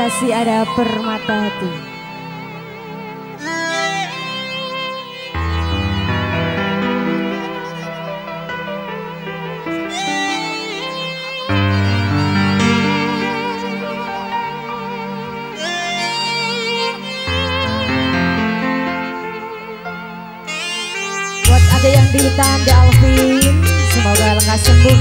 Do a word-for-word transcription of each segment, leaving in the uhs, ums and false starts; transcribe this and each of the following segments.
kasih ada permata hati. Buat ada yang ditahan di Alvin, semoga lekas sembuh.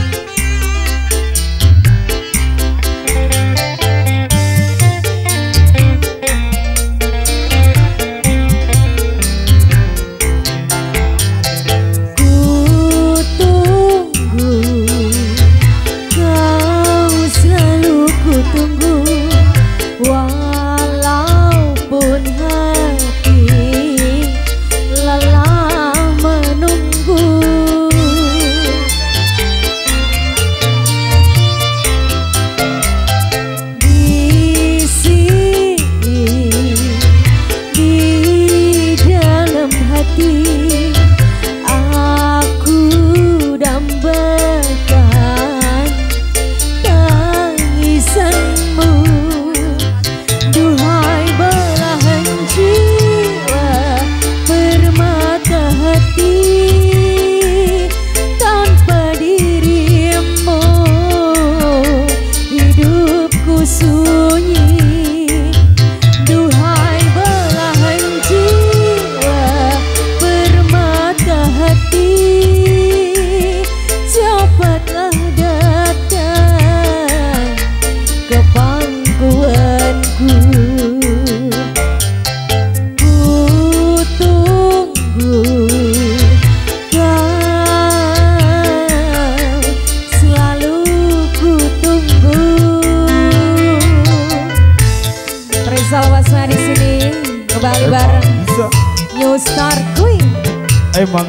Salwasna di sini kembali Emang bareng bisa. New Star Queen. Emang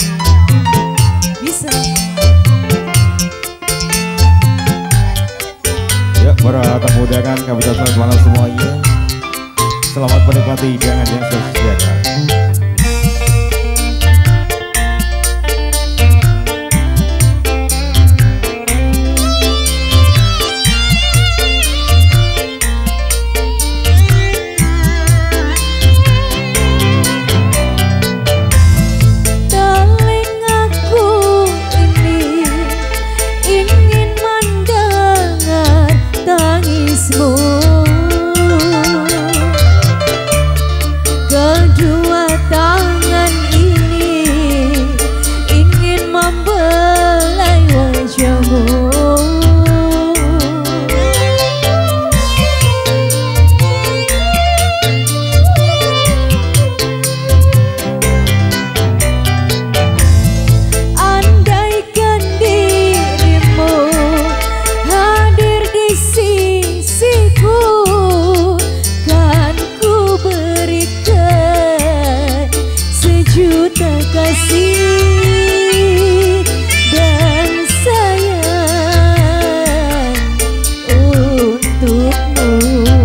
Bisa. ya, para tamu undangan kami ucapkan selamat semuanya. Selamat menikmati hidangan yang saya sediakan. Kedua tangan ini ingin membelai wajahmu. Andaikan dirimu hadir di sisiku, kan ku berikan sejuta kasih dan sayang untukmu.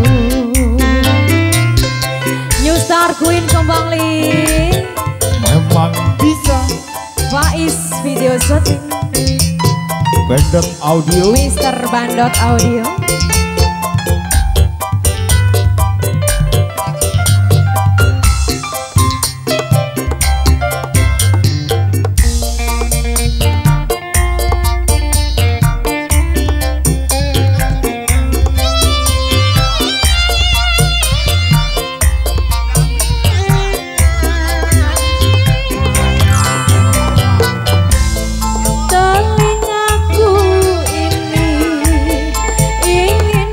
New Star Queen kembali. Memang bisa. Faiz video shooting, Bandot Audio. Mister Bandot Audio. Telingaku ini ingin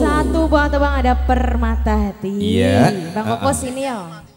Satu buang tebang ada Permata Hati. Iya. Bang Uh-uh. Koko sini yo.